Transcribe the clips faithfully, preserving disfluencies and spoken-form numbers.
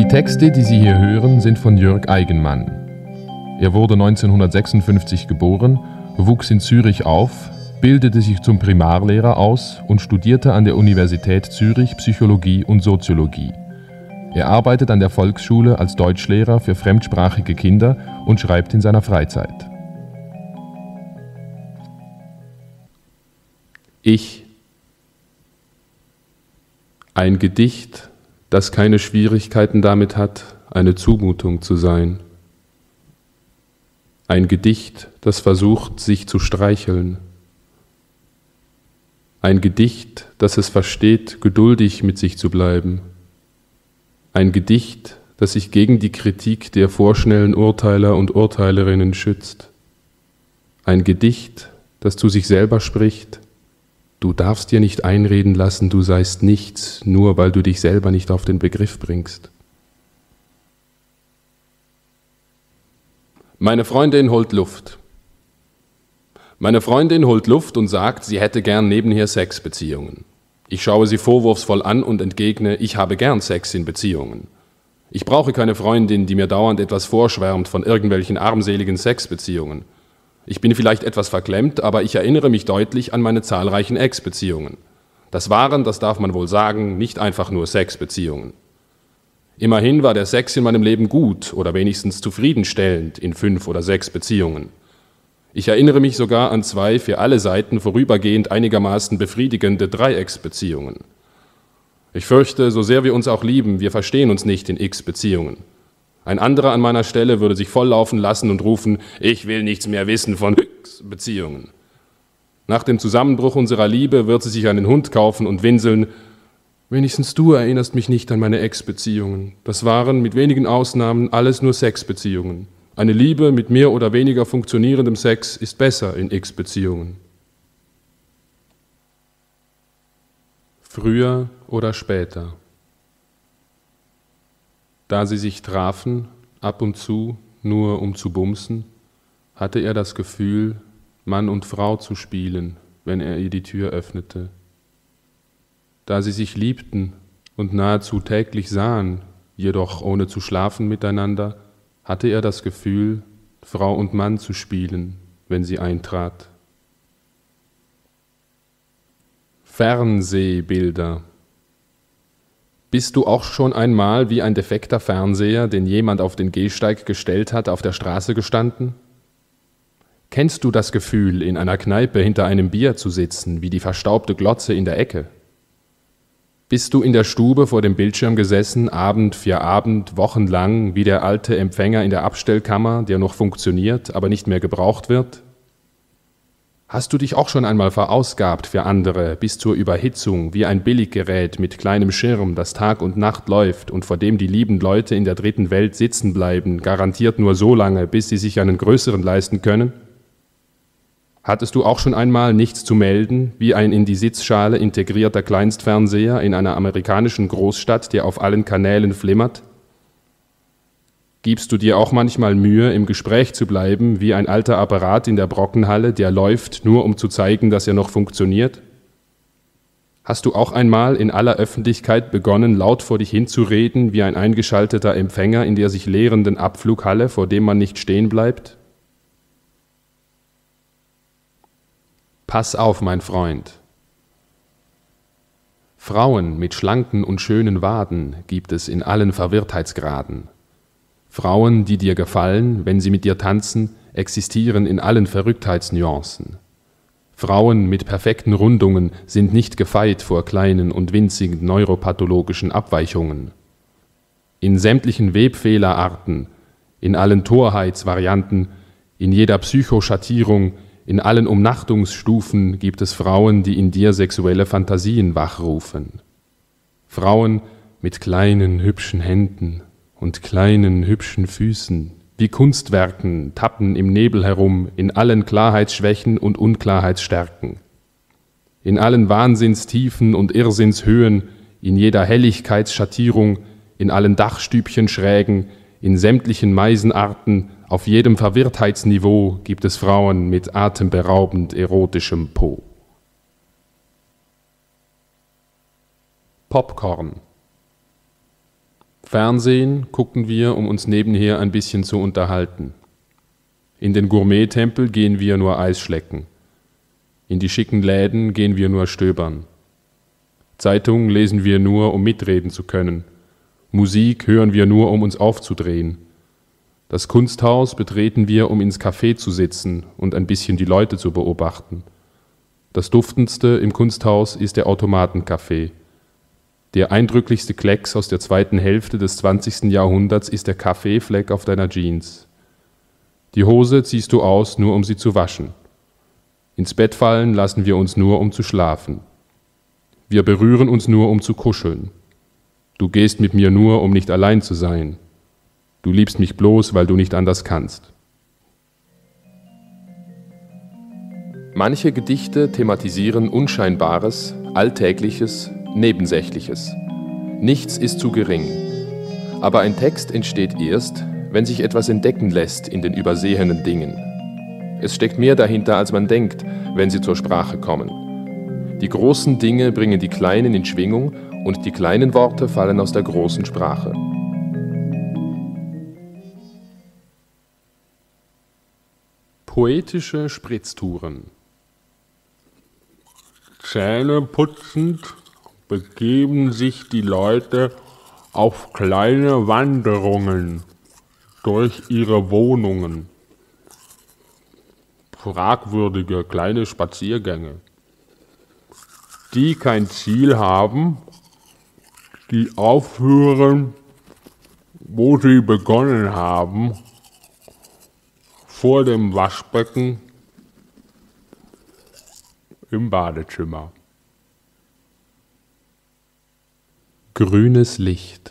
Die Texte, die Sie hier hören, sind von Jörg Eigenmann. Er wurde neunzehnhundertsechsundfünfzig geboren, wuchs in Zürich auf, bildete sich zum Primarlehrer aus und studierte an der Universität Zürich Psychologie und Soziologie. Er arbeitet an der Volksschule als Deutschlehrer für fremdsprachige Kinder und schreibt in seiner Freizeit. Ich. Ein Gedicht, das keine Schwierigkeiten damit hat, eine Zumutung zu sein. Ein Gedicht, das versucht, sich zu streicheln. Ein Gedicht, das es versteht, geduldig mit sich zu bleiben. Ein Gedicht, das sich gegen die Kritik der vorschnellen Urteiler und Urteilerinnen schützt. Ein Gedicht, das zu sich selber spricht: Du darfst dir nicht einreden lassen, du seist nichts, nur weil du dich selber nicht auf den Begriff bringst. Meine Freundin holt Luft. Meine Freundin holt Luft und sagt, sie hätte gern nebenher Sexbeziehungen. Ich schaue sie vorwurfsvoll an und entgegne, ich habe gern Sex in Beziehungen. Ich brauche keine Freundin, die mir dauernd etwas vorschwärmt von irgendwelchen armseligen Sexbeziehungen. Ich bin vielleicht etwas verklemmt, aber ich erinnere mich deutlich an meine zahlreichen Ex-Beziehungen. Das waren, das darf man wohl sagen, nicht einfach nur Sexbeziehungen. Immerhin war der Sex in meinem Leben gut oder wenigstens zufriedenstellend in fünf oder sechs Beziehungen. Ich erinnere mich sogar an zwei für alle Seiten vorübergehend einigermaßen befriedigende Dreiecksbeziehungen. Ich fürchte, so sehr wir uns auch lieben, wir verstehen uns nicht in X-Beziehungen. Ein anderer an meiner Stelle würde sich volllaufen lassen und rufen, ich will nichts mehr wissen von X-Beziehungen. Nach dem Zusammenbruch unserer Liebe wird sie sich einen Hund kaufen und winseln, wenigstens du erinnerst mich nicht an meine Ex-Beziehungen. Das waren, mit wenigen Ausnahmen, alles nur Sexbeziehungen. Eine Liebe mit mehr oder weniger funktionierendem Sex ist besser in X-Beziehungen. Früher oder später. Da sie sich trafen, ab und zu, nur um zu bumsen, hatte er das Gefühl, Mann und Frau zu spielen, wenn er ihr die Tür öffnete. Da sie sich liebten und nahezu täglich sahen, jedoch ohne zu schlafen miteinander, hatte er das Gefühl, Frau und Mann zu spielen, wenn sie eintrat. Fernsehbilder. Bist du auch schon einmal wie ein defekter Fernseher, den jemand auf den Gehsteig gestellt hat, auf der Straße gestanden? Kennst du das Gefühl, in einer Kneipe hinter einem Bier zu sitzen, wie die verstaubte Glotze in der Ecke? Bist du in der Stube vor dem Bildschirm gesessen, Abend für Abend, wochenlang, wie der alte Empfänger in der Abstellkammer, der noch funktioniert, aber nicht mehr gebraucht wird? Hast du dich auch schon einmal verausgabt für andere bis zur Überhitzung, wie ein Billiggerät mit kleinem Schirm, das Tag und Nacht läuft und vor dem die lieben Leute in der dritten Welt sitzen bleiben, garantiert nur so lange, bis sie sich einen größeren leisten können? Hattest du auch schon einmal nichts zu melden, wie ein in die Sitzschale integrierter Kleinstfernseher in einer amerikanischen Großstadt, der auf allen Kanälen flimmert? Gibst du dir auch manchmal Mühe, im Gespräch zu bleiben, wie ein alter Apparat in der Brockenhalle, der läuft, nur um zu zeigen, dass er noch funktioniert? Hast du auch einmal in aller Öffentlichkeit begonnen, laut vor dich hinzureden, wie ein eingeschalteter Empfänger in der sich leerenden Abflughalle, vor dem man nicht stehen bleibt? Pass auf, mein Freund. Frauen mit schlanken und schönen Waden gibt es in allen Verwirrtheitsgraden. Frauen, die dir gefallen, wenn sie mit dir tanzen, existieren in allen Verrücktheitsnuancen. Frauen mit perfekten Rundungen sind nicht gefeit vor kleinen und winzigen neuropathologischen Abweichungen. In sämtlichen Webfehlerarten, in allen Torheitsvarianten, in jeder Psychoschattierung, in allen Umnachtungsstufen gibt es Frauen, die in dir sexuelle Fantasien wachrufen. Frauen mit kleinen, hübschen Händen und kleinen, hübschen Füßen, wie Kunstwerken, tappen im Nebel herum, in allen Klarheitsschwächen und Unklarheitsstärken. In allen Wahnsinnstiefen und Irrsinnshöhen, in jeder Helligkeitsschattierung, in allen Dachstübchenschrägen, in sämtlichen Meisenarten, auf jedem Verwirrtheitsniveau gibt es Frauen mit atemberaubend erotischem Po. Popcorn. Fernsehen gucken wir, um uns nebenher ein bisschen zu unterhalten. In den Gourmet-Tempel gehen wir nur Eis schlecken. In die schicken Läden gehen wir nur stöbern. Zeitungen lesen wir nur, um mitreden zu können. Musik hören wir nur, um uns aufzudrehen. Das Kunsthaus betreten wir, um ins Café zu sitzen und ein bisschen die Leute zu beobachten. Das Duftendste im Kunsthaus ist der Automatenkaffee. Der eindrücklichste Klecks aus der zweiten Hälfte des zwanzigsten Jahrhunderts ist der Kaffeefleck auf deiner Jeans. Die Hose ziehst du aus, nur um sie zu waschen. Ins Bett fallen lassen wir uns nur, um zu schlafen. Wir berühren uns nur, um zu kuscheln. Du gehst mit mir nur, um nicht allein zu sein. Du liebst mich bloß, weil du nicht anders kannst. Manche Gedichte thematisieren Unscheinbares, Alltägliches, Nebensächliches. Nichts ist zu gering. Aber ein Text entsteht erst, wenn sich etwas entdecken lässt in den übersehenen Dingen. Es steckt mehr dahinter, als man denkt, wenn sie zur Sprache kommen. Die großen Dinge bringen die kleinen in Schwingung und die kleinen Worte fallen aus der großen Sprache. Poetische Spritztouren. Zähneputzend begeben sich die Leute auf kleine Wanderungen durch ihre Wohnungen. Fragwürdige kleine Spaziergänge, die kein Ziel haben, die aufhören, wo sie begonnen haben, vor dem Waschbecken im Badezimmer. Grünes Licht.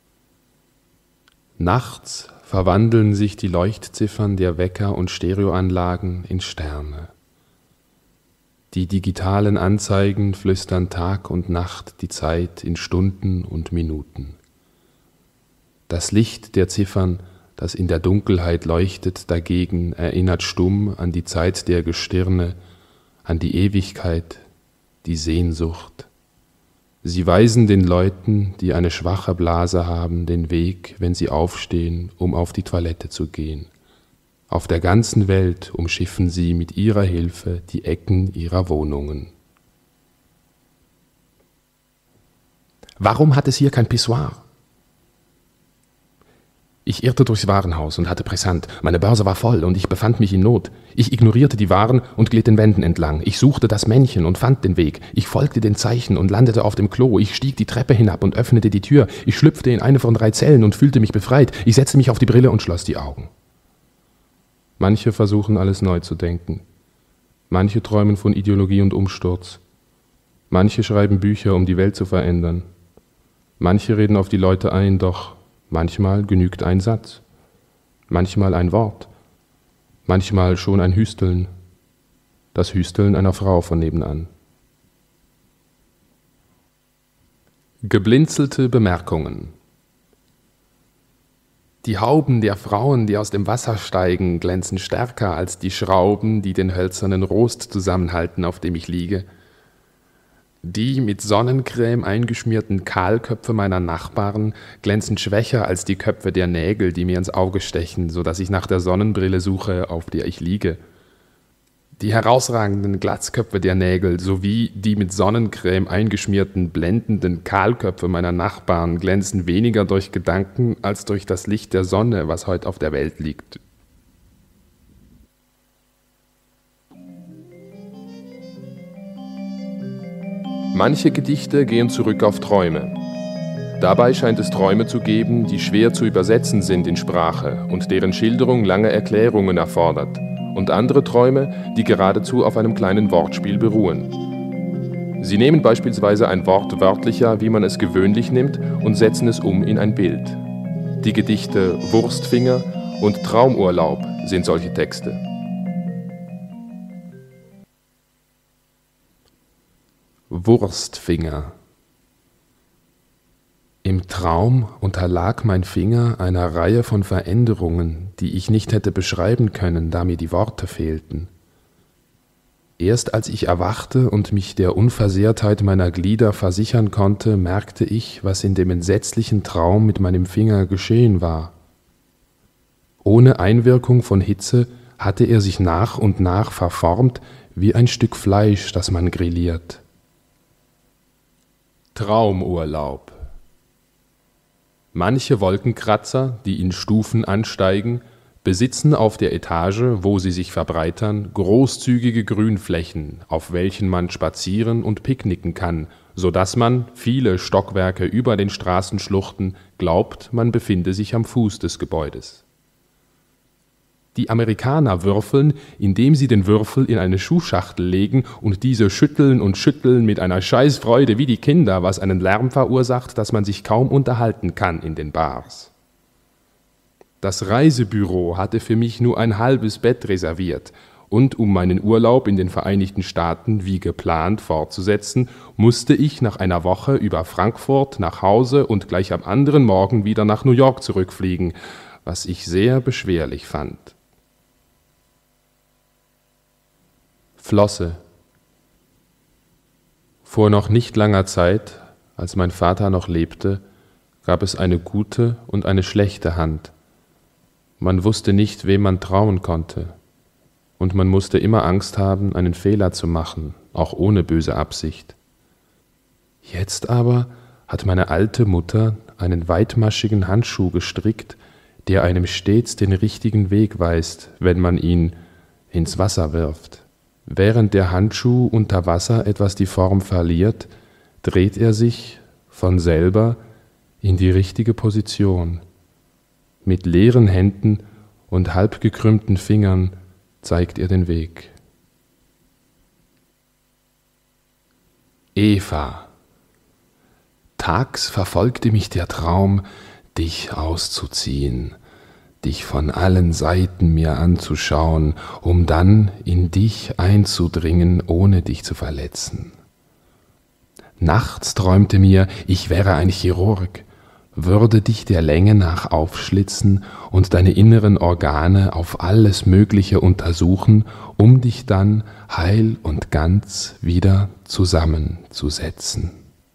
Nachts verwandeln sich die Leuchtziffern der Wecker und Stereoanlagen in Sterne. Die digitalen Anzeigen flüstern Tag und Nacht die Zeit in Stunden und Minuten. Das Licht der Ziffern, das in der Dunkelheit leuchtet, dagegen erinnert stumm an die Zeit der Gestirne, an die Ewigkeit, die Sehnsucht. Sie weisen den Leuten, die eine schwache Blase haben, den Weg, wenn sie aufstehen, um auf die Toilette zu gehen. Auf der ganzen Welt umschiffen sie mit ihrer Hilfe die Ecken ihrer Wohnungen. Warum hat es hier kein Pissoir? Ich irrte durchs Warenhaus und hatte Brisant. Meine Börse war voll und ich befand mich in Not. Ich ignorierte die Waren und glitt den Wänden entlang. Ich suchte das Männchen und fand den Weg. Ich folgte den Zeichen und landete auf dem Klo. Ich stieg die Treppe hinab und öffnete die Tür. Ich schlüpfte in eine von drei Zellen und fühlte mich befreit. Ich setzte mich auf die Brille und schloss die Augen. Manche versuchen, alles neu zu denken. Manche träumen von Ideologie und Umsturz. Manche schreiben Bücher, um die Welt zu verändern. Manche reden auf die Leute ein, doch manchmal genügt ein Satz, manchmal ein Wort, manchmal schon ein Hüsteln, das Hüsteln einer Frau von nebenan. Geblinzelte Bemerkungen. Die Hauben der Frauen, die aus dem Wasser steigen, glänzen stärker als die Schrauben, die den hölzernen Rost zusammenhalten, auf dem ich liege. Die mit Sonnencreme eingeschmierten Kahlköpfe meiner Nachbarn glänzen schwächer als die Köpfe der Nägel, die mir ins Auge stechen, so dass ich nach der Sonnenbrille suche, auf der ich liege. Die herausragenden Glatzköpfe der Nägel sowie die mit Sonnencreme eingeschmierten blendenden Kahlköpfe meiner Nachbarn glänzen weniger durch Gedanken als durch das Licht der Sonne, was heute auf der Welt liegt. Manche Gedichte gehen zurück auf Träume. Dabei scheint es Träume zu geben, die schwer zu übersetzen sind in Sprache und deren Schilderung lange Erklärungen erfordert, und andere Träume, die geradezu auf einem kleinen Wortspiel beruhen. Sie nehmen beispielsweise ein Wort wörtlicher, wie man es gewöhnlich nimmt, und setzen es um in ein Bild. Die Gedichte Wurstfinger und Traumurlaub sind solche Texte. Wurstfinger. Im Traum unterlag mein Finger einer Reihe von Veränderungen, die ich nicht hätte beschreiben können, da mir die Worte fehlten. Erst als ich erwachte und mich der Unversehrtheit meiner Glieder versichern konnte, merkte ich, was in dem entsetzlichen Traum mit meinem Finger geschehen war. Ohne Einwirkung von Hitze hatte er sich nach und nach verformt wie ein Stück Fleisch, das man grilliert. Traumurlaub. Manche Wolkenkratzer, die in Stufen ansteigen, besitzen auf der Etage, wo sie sich verbreitern, großzügige Grünflächen, auf welchen man spazieren und picknicken kann, so dass man, viele Stockwerke über den Straßenschluchten, glaubt, man befinde sich am Fuß des Gebäudes. Die Amerikaner würfeln, indem sie den Würfel in eine Schuhschachtel legen und diese schütteln und schütteln mit einer Scheißfreude wie die Kinder, was einen Lärm verursacht, dass man sich kaum unterhalten kann in den Bars. Das Reisebüro hatte für mich nur ein halbes Bett reserviert und um meinen Urlaub in den Vereinigten Staaten wie geplant fortzusetzen, musste ich nach einer Woche über Frankfurt nach Hause und gleich am anderen Morgen wieder nach New York zurückfliegen, was ich sehr beschwerlich fand. Flosse. Vor noch nicht langer Zeit, als mein Vater noch lebte, gab es eine gute und eine schlechte Hand. Man wusste nicht, wem man trauen konnte, und man musste immer Angst haben, einen Fehler zu machen, auch ohne böse Absicht. Jetzt aber hat meine alte Mutter einen weitmaschigen Handschuh gestrickt, der einem stets den richtigen Weg weist, wenn man ihn ins Wasser wirft. Während der Handschuh unter Wasser etwas die Form verliert, dreht er sich von selber in die richtige Position. Mit leeren Händen und halb gekrümmten Fingern zeigt er den Weg. Eva. Tags verfolgte mich der Traum, dich auszuziehen, dich von allen Seiten mir anzuschauen, um dann in dich einzudringen, ohne dich zu verletzen. Nachts träumte mir, ich wäre ein Chirurg, würde dich der Länge nach aufschlitzen und deine inneren Organe auf alles Mögliche untersuchen, um dich dann heil und ganz wieder zusammenzusetzen.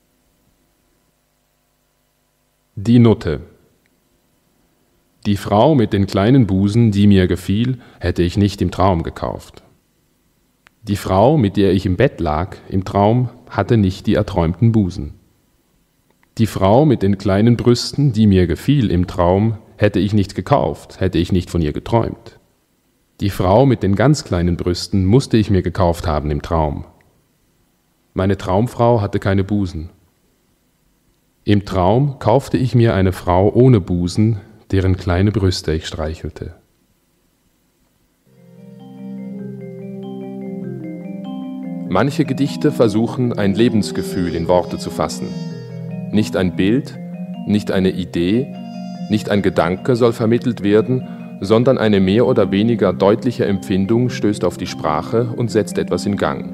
Die Nutte. Die Frau mit den kleinen Busen, die mir gefiel, hätte ich nicht im Traum gekauft. Die Frau, mit der ich im Bett lag, im Traum, hatte nicht die erträumten Busen. Die Frau mit den kleinen Brüsten, die mir gefiel im Traum, hätte ich nicht gekauft, hätte ich nicht von ihr geträumt. Die Frau mit den ganz kleinen Brüsten musste ich mir gekauft haben im Traum. Meine Traumfrau hatte keine Busen. Im Traum kaufte ich mir eine Frau ohne Busen, deren kleine Brüste ich streichelte. Manche Gedichte versuchen, ein Lebensgefühl in Worte zu fassen. Nicht ein Bild, nicht eine Idee, nicht ein Gedanke soll vermittelt werden, sondern eine mehr oder weniger deutliche Empfindung stößt auf die Sprache und setzt etwas in Gang.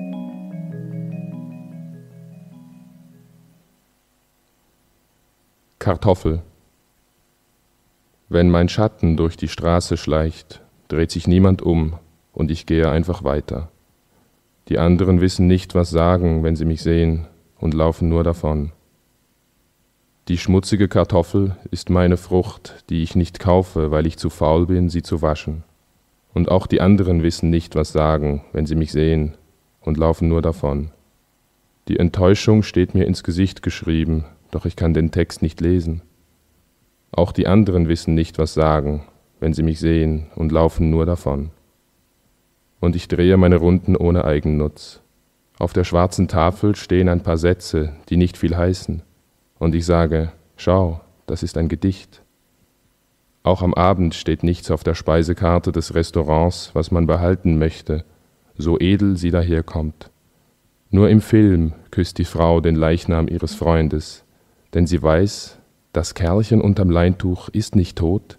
Kartoffel. Wenn mein Schatten durch die Straße schleicht, dreht sich niemand um und ich gehe einfach weiter. Die anderen wissen nicht, was sagen, wenn sie mich sehen, und laufen nur davon. Die schmutzige Kartoffel ist meine Frucht, die ich nicht kaufe, weil ich zu faul bin, sie zu waschen. Und auch die anderen wissen nicht, was sagen, wenn sie mich sehen, und laufen nur davon. Die Enttäuschung steht mir ins Gesicht geschrieben, doch ich kann den Text nicht lesen. Auch die anderen wissen nicht, was sagen, wenn sie mich sehen, und laufen nur davon. Und ich drehe meine Runden ohne Eigennutz. Auf der schwarzen Tafel stehen ein paar Sätze, die nicht viel heißen. Und ich sage, schau, das ist ein Gedicht. Auch am Abend steht nichts auf der Speisekarte des Restaurants, was man behalten möchte, so edel sie daherkommt. Nur im Film küsst die Frau den Leichnam ihres Freundes, denn sie weiß, das Kerlchen unterm Leintuch ist nicht tot.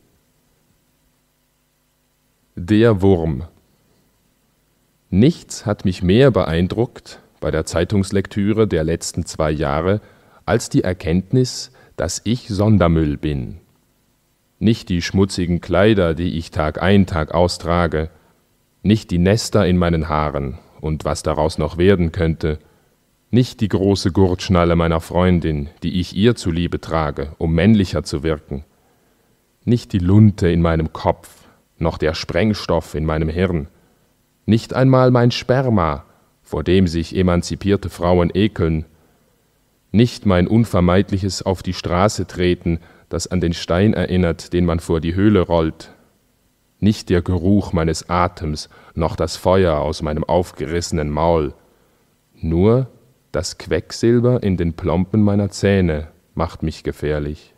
Der Wurm. Nichts hat mich mehr beeindruckt bei der Zeitungslektüre der letzten zwei Jahre, als die Erkenntnis, dass ich Sondermüll bin. Nicht die schmutzigen Kleider, die ich Tag ein, Tag austrage, nicht die Nester in meinen Haaren und was daraus noch werden könnte. Nicht die große Gurtschnalle meiner Freundin, die ich ihr zuliebe trage, um männlicher zu wirken. Nicht die Lunte in meinem Kopf, noch der Sprengstoff in meinem Hirn. Nicht einmal mein Sperma, vor dem sich emanzipierte Frauen ekeln. Nicht mein unvermeidliches Auf die Straße treten, das an den Stein erinnert, den man vor die Höhle rollt. Nicht der Geruch meines Atems, noch das Feuer aus meinem aufgerissenen Maul. Nur das Quecksilber in den Plomben meiner Zähne macht mich gefährlich.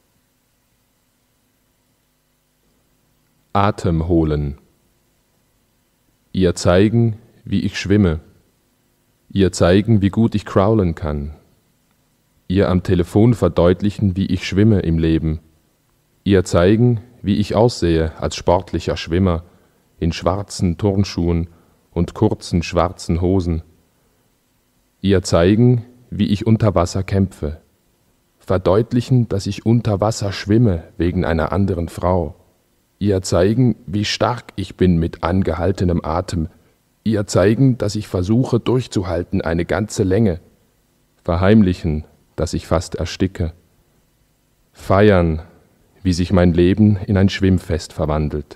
Atem holen. Ihr zeigen, wie ich schwimme. Ihr zeigen, wie gut ich crawlen kann. Ihr am Telefon verdeutlichen, wie ich schwimme im Leben. Ihr zeigen, wie ich aussehe als sportlicher Schwimmer in schwarzen Turnschuhen und kurzen schwarzen Hosen. Ihr zeigen, wie ich unter Wasser kämpfe. Verdeutlichen, dass ich unter Wasser schwimme wegen einer anderen Frau. Ihr zeigen, wie stark ich bin mit angehaltenem Atem. Ihr zeigen, dass ich versuche durchzuhalten eine ganze Länge. Verheimlichen, dass ich fast ersticke. Feiern, wie sich mein Leben in ein Schwimmfest verwandelt.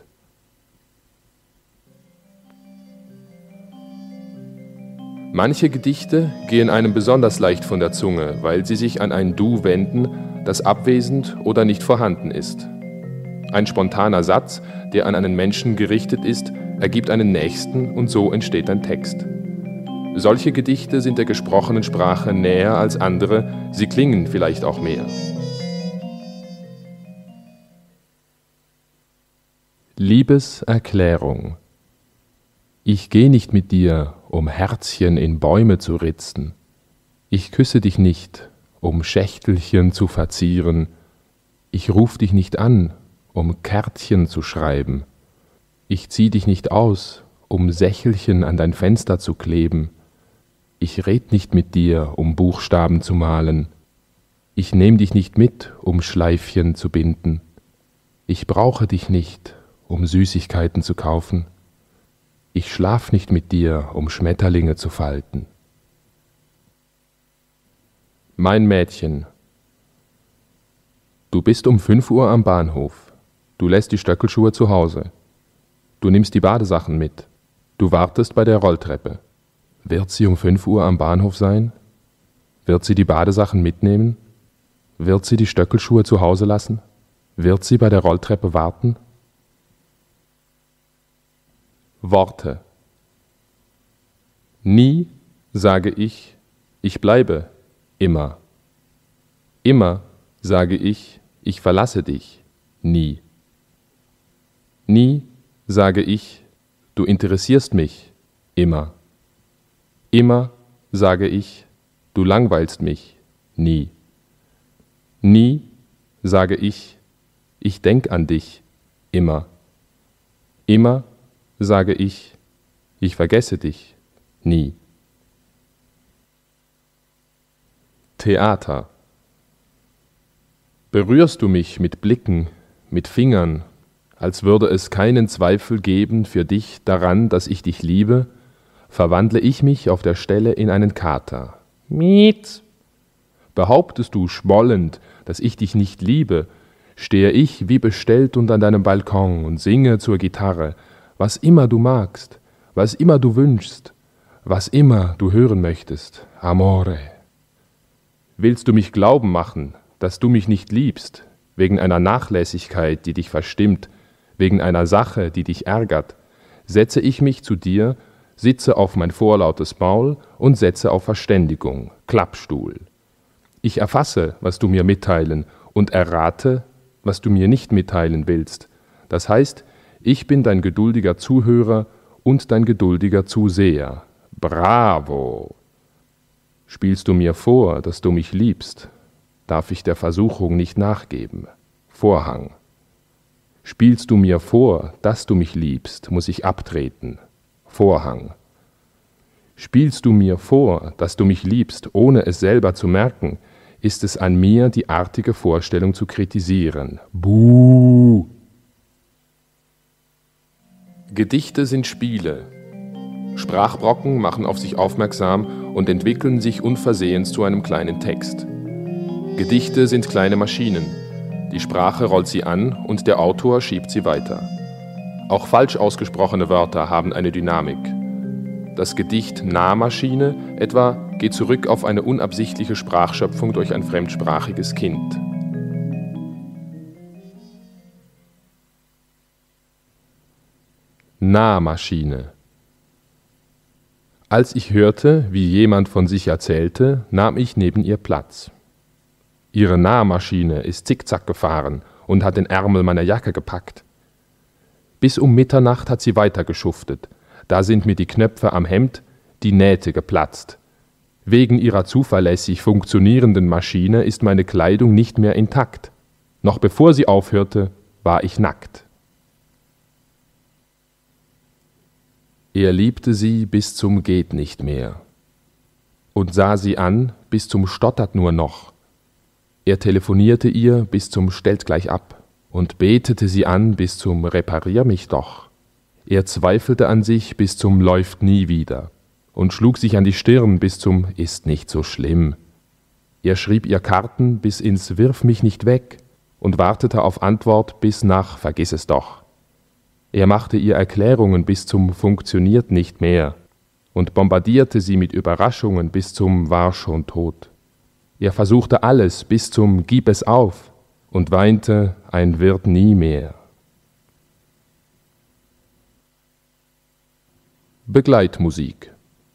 Manche Gedichte gehen einem besonders leicht von der Zunge, weil sie sich an ein Du wenden, das abwesend oder nicht vorhanden ist. Ein spontaner Satz, der an einen Menschen gerichtet ist, ergibt einen nächsten und so entsteht ein Text. Solche Gedichte sind der gesprochenen Sprache näher als andere, sie klingen vielleicht auch mehr. Liebeserklärung. Ich geh nicht mit dir, um Herzchen in Bäume zu ritzen. Ich küsse dich nicht, um Schächtelchen zu verzieren. Ich ruf dich nicht an, um Kärtchen zu schreiben. Ich zieh dich nicht aus, um Sächelchen an dein Fenster zu kleben. Ich red nicht mit dir, um Buchstaben zu malen. Ich nehm dich nicht mit, um Schleifchen zu binden. Ich brauche dich nicht, um Süßigkeiten zu kaufen. Ich schlaf nicht mit dir, um Schmetterlinge zu falten. Mein Mädchen. Du bist um fünf Uhr am Bahnhof. Du lässt die Stöckelschuhe zu Hause. Du nimmst die Badesachen mit. Du wartest bei der Rolltreppe. Wird sie um fünf Uhr am Bahnhof sein? Wird sie die Badesachen mitnehmen? Wird sie die Stöckelschuhe zu Hause lassen? Wird sie bei der Rolltreppe warten? Worte. Nie sage ich, ich bleibe immer. Immer sage ich, ich verlasse dich nie. Nie sage ich, du interessierst mich immer. Immer sage ich, du langweilst mich nie. Nie sage ich, ich denk an dich immer. Immer sage ich, ich vergesse dich nie. Theater. Berührst du mich mit Blicken, mit Fingern, als würde es keinen Zweifel geben für dich daran, dass ich dich liebe, verwandle ich mich auf der Stelle in einen Kater. Miet. Behauptest du schmollend, dass ich dich nicht liebe, stehe ich wie bestellt unter deinem Balkon und singe zur Gitarre, was immer du magst, was immer du wünschst, was immer du hören möchtest, Amore. Willst du mich glauben machen, dass du mich nicht liebst, wegen einer Nachlässigkeit, die dich verstimmt, wegen einer Sache, die dich ärgert, setze ich mich zu dir, sitze auf mein vorlautes Maul und setze auf Verständigung, Klappstuhl. Ich erfasse, was du mir mitteilen und errate, was du mir nicht mitteilen willst. Das heißt, ich bin dein geduldiger Zuhörer und dein geduldiger Zuseher. Bravo! Spielst du mir vor, dass du mich liebst, darf ich der Versuchung nicht nachgeben. Vorhang. Spielst du mir vor, dass du mich liebst, muss ich abtreten. Vorhang. Spielst du mir vor, dass du mich liebst, ohne es selber zu merken, ist es an mir, die artige Vorstellung zu kritisieren. Buh! Gedichte sind Spiele. Sprachbrocken machen auf sich aufmerksam und entwickeln sich unversehens zu einem kleinen Text. Gedichte sind kleine Maschinen. Die Sprache rollt sie an und der Autor schiebt sie weiter. Auch falsch ausgesprochene Wörter haben eine Dynamik. Das Gedicht Nahmaschine etwa geht zurück auf eine unabsichtliche Sprachschöpfung durch ein fremdsprachiges Kind. Nahmaschine. Als ich hörte, wie jemand von sich erzählte, nahm ich neben ihr Platz. Ihre Nahmaschine ist zickzack gefahren und hat den Ärmel meiner Jacke gepackt. Bis um Mitternacht hat sie weitergeschuftet. Da sind mir die Knöpfe am Hemd, die Nähte geplatzt. Wegen ihrer zuverlässig funktionierenden Maschine ist meine Kleidung nicht mehr intakt. Noch bevor sie aufhörte, war ich nackt. Er liebte sie bis zum Geht nicht mehr und sah sie an bis zum Stottert nur noch. Er telefonierte ihr bis zum Stellt gleich ab und betete sie an bis zum Reparier mich doch. Er zweifelte an sich bis zum Läuft nie wieder und schlug sich an die Stirn bis zum Ist nicht so schlimm. Er schrieb ihr Karten bis ins Wirf mich nicht weg und wartete auf Antwort bis nach Vergiss es doch. Er machte ihr Erklärungen bis zum Funktioniert nicht mehr und bombardierte sie mit Überraschungen bis zum War schon tot. Er versuchte alles bis zum Gib es auf und weinte ein Wird nie mehr. Begleitmusik.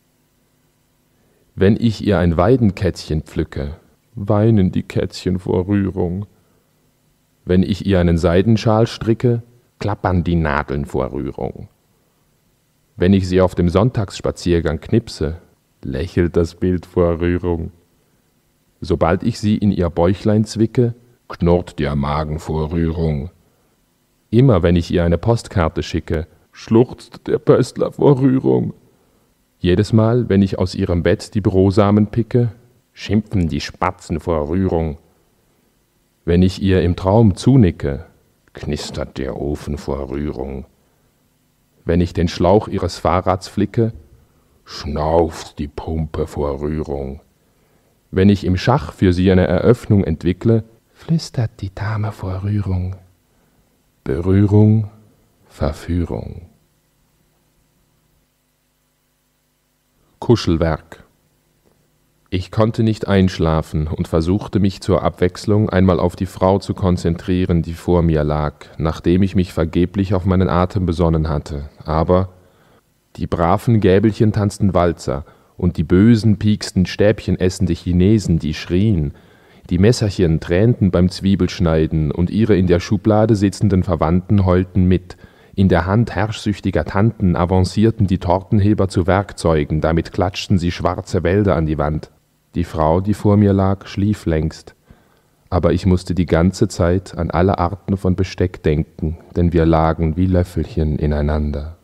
Wenn ich ihr ein Weidenkätzchen pflücke, weinen die Kätzchen vor Rührung. Wenn ich ihr einen Seidenschal stricke, klappern die Nadeln vor Rührung. Wenn ich sie auf dem Sonntagsspaziergang knipse, lächelt das Bild vor Rührung. Sobald ich sie in ihr Bäuchlein zwicke, knurrt der Magen vor Rührung. Immer wenn ich ihr eine Postkarte schicke, schluchzt der Pöstler vor Rührung. Jedes Mal, wenn ich aus ihrem Bett die Brosamen picke, schimpfen die Spatzen vor Rührung. Wenn ich ihr im Traum zunicke, knistert der Ofen vor Rührung. Wenn ich den Schlauch ihres Fahrrads flicke, schnauft die Pumpe vor Rührung. Wenn ich im Schach für sie eine Eröffnung entwickle, flüstert die Dame vor Rührung. Berührung, Verführung. Kuschelwerk. Ich konnte nicht einschlafen und versuchte mich zur Abwechslung einmal auf die Frau zu konzentrieren, die vor mir lag, nachdem ich mich vergeblich auf meinen Atem besonnen hatte. Aber die braven Gäbelchen tanzten Walzer und die bösen, pieksten Stäbchen essende Chinesen, die schrien, die Messerchen tränten beim Zwiebelschneiden und ihre in der Schublade sitzenden Verwandten heulten mit. In der Hand herrschsüchtiger Tanten avancierten die Tortenheber zu Werkzeugen, damit klatschten sie schwarze Wälder an die Wand. Die Frau, die vor mir lag, schlief längst, aber ich musste die ganze Zeit an alle Arten von Besteck denken, denn wir lagen wie Löffelchen ineinander.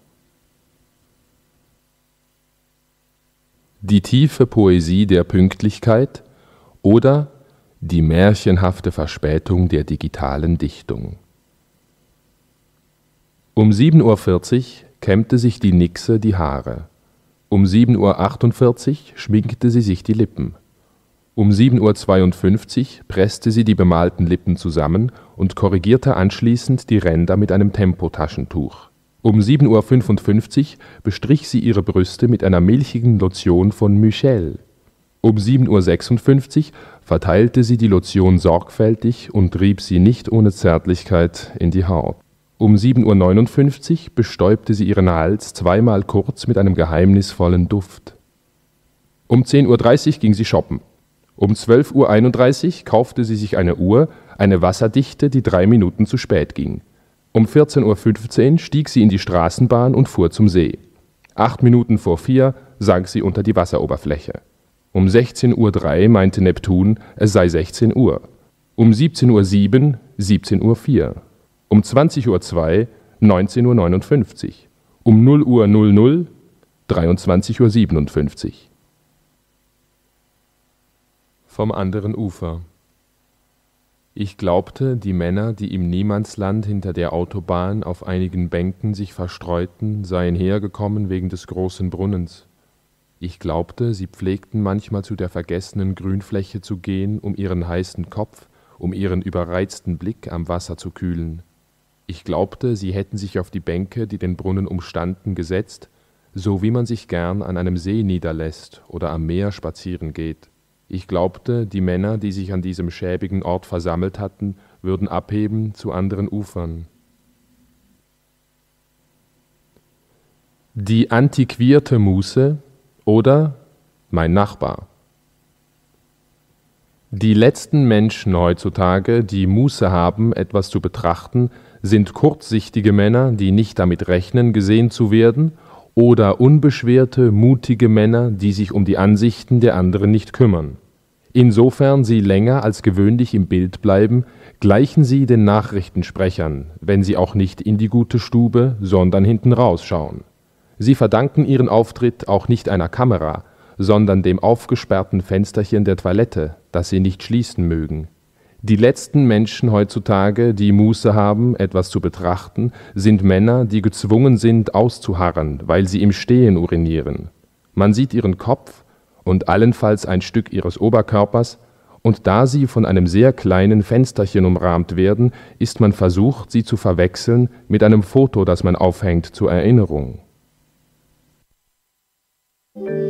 Die tiefe Poesie der Pünktlichkeit oder die märchenhafte Verspätung der digitalen Dichtung. Um sieben Uhr vierzig kämmte sich die Nixe die Haare. Um sieben Uhr achtundvierzig schminkte sie sich die Lippen. Um sieben Uhr zweiundfünfzig presste sie die bemalten Lippen zusammen und korrigierte anschließend die Ränder mit einem Tempotaschentuch. Um sieben Uhr fünfundfünfzig bestrich sie ihre Brüste mit einer milchigen Lotion von Michel. Um sieben Uhr sechsundfünfzig verteilte sie die Lotion sorgfältig und rieb sie nicht ohne Zärtlichkeit in die Haut. Um sieben Uhr neunundfünfzig bestäubte sie ihren Hals zweimal kurz mit einem geheimnisvollen Duft. Um zehn Uhr dreißig ging sie shoppen. Um zwölf Uhr einunddreißig kaufte sie sich eine Uhr, eine wasserdichte, die drei Minuten zu spät ging. Um vierzehn Uhr fünfzehn stieg sie in die Straßenbahn und fuhr zum See. Acht Minuten vor vier sank sie unter die Wasseroberfläche. Um sechzehn Uhr drei meinte Neptun, es sei sechzehn Uhr. Um siebzehn Uhr sieben, siebzehn Uhr vier. Um zwanzig Uhr zwei, neunzehn Uhr neunundfünfzig. Um null Uhr null null, dreiundzwanzig Uhr siebenundfünfzig. Vom anderen Ufer. Ich glaubte, die Männer, die im Niemandsland hinter der Autobahn auf einigen Bänken sich verstreuten, seien hergekommen wegen des großen Brunnens. Ich glaubte, sie pflegten manchmal zu der vergessenen Grünfläche zu gehen, um ihren heißen Kopf, um ihren überreizten Blick am Wasser zu kühlen. Ich glaubte, sie hätten sich auf die Bänke, die den Brunnen umstanden, gesetzt, so wie man sich gern an einem See niederlässt oder am Meer spazieren geht. Ich glaubte, die Männer, die sich an diesem schäbigen Ort versammelt hatten, würden abheben zu anderen Ufern. Die antiquierte Muße oder mein Nachbar. Die letzten Menschen heutzutage, die Muße haben, etwas zu betrachten, sind kurzsichtige Männer, die nicht damit rechnen, gesehen zu werden, oder unbeschwerte, mutige Männer, die sich um die Ansichten der anderen nicht kümmern. Insofern sie länger als gewöhnlich im Bild bleiben, gleichen sie den Nachrichtensprechern, wenn sie auch nicht in die gute Stube, sondern hinten rausschauen. Sie verdanken ihren Auftritt auch nicht einer Kamera, sondern dem aufgesperrten Fensterchen der Toilette, das sie nicht schließen mögen. Die letzten Menschen heutzutage, die Muße haben, etwas zu betrachten, sind Männer, die gezwungen sind, auszuharren, weil sie im Stehen urinieren. Man sieht ihren Kopf und allenfalls ein Stück ihres Oberkörpers, und da sie von einem sehr kleinen Fensterchen umrahmt werden, ist man versucht, sie zu verwechseln mit einem Foto, das man aufhängt zur Erinnerung.